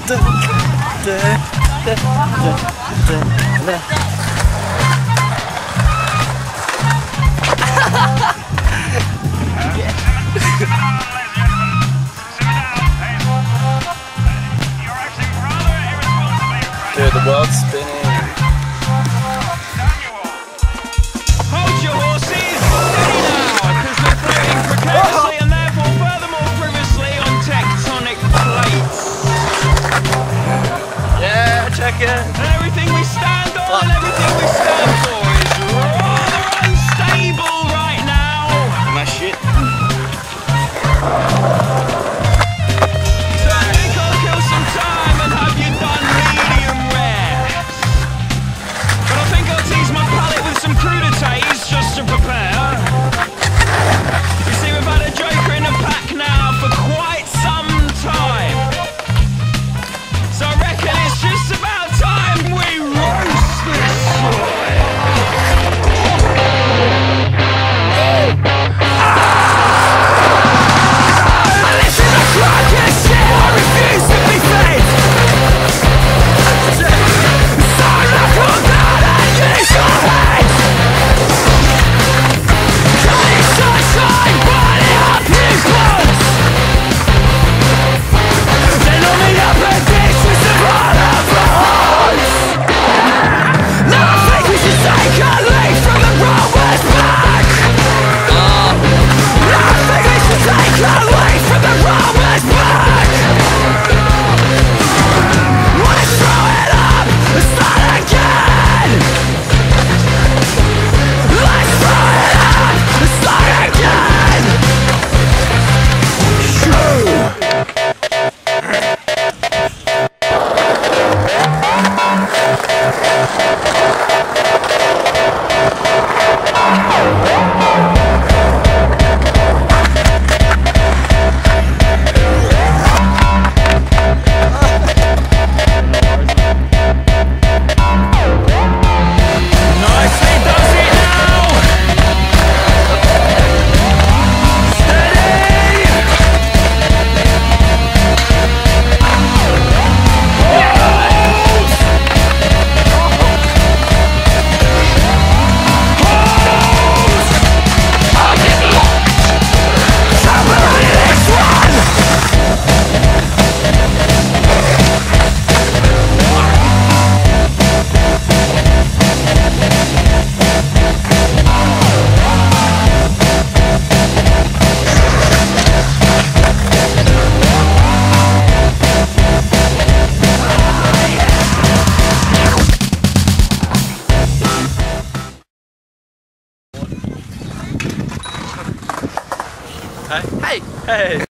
Dude, the world's spinning. Hold your horses, steady now, because we're floating precariously and therefore furthermore frivolously on tectonic plates. Yeah, check it. And everything we stand on and everything we stand for is rather unstable right now. My shit. So I think I'll kill some time and have you done medium rare. But I think I'll tease my palate with some crudités just to prepare. You see, we've had a joker in the pack now for quite some time. So I reckon it's just about time we roast this boy. Listen to crack shit, I refuse to be fed. So knuckle down and use your head. Cutting sunshine, burning up his lungs. Then only up and ditch with some harder bones. Now I think we should take a leaf from the rover's back. Now I think we should take a leaf from the rover's back. Let's throw it up and start again. Let's throw it up and start again. Nicely does it now. Steady. Hey, hey.